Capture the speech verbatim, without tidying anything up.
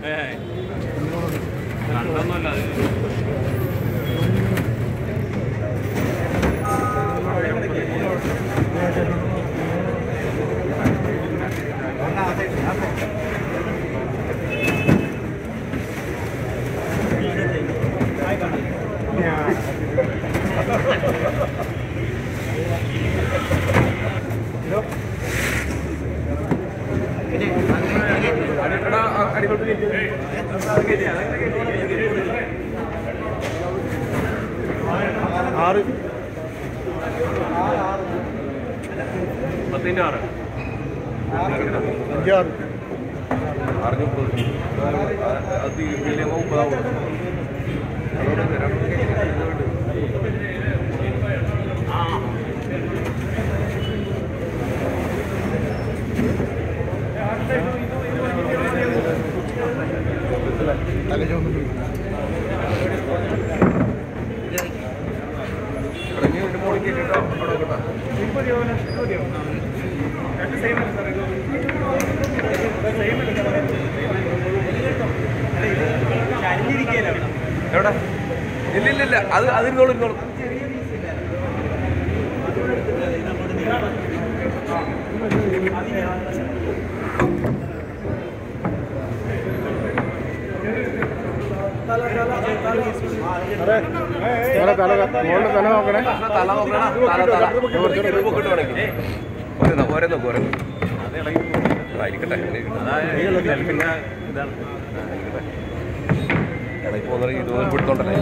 രണ്ടൊന്നുമല്ല ആറ് പത്തിൻ്റെ ആറ് അഞ്ചാറ് ആറ് മുപ്പത് അത് വലിയ മുപ്പതാവും എവിടെ ഇല്ല ഇല്ല ഇല്ല അത് അതിരുന്നോളൂ ഇരുന്നോളൂ തല നോക്കണേ തല നോക്കണ തല തല പൊക്കിട്ട് വേണമെങ്കിൽ ഓരോ നോക്കും ഓരോ ആയിരിക്കട്ടെ പിന്നെ ഇതാണ് ഇടയ്ക്ക് പോകുന്ന ഇതൊന്നും പിടുത്തോണ്ടല്ലേ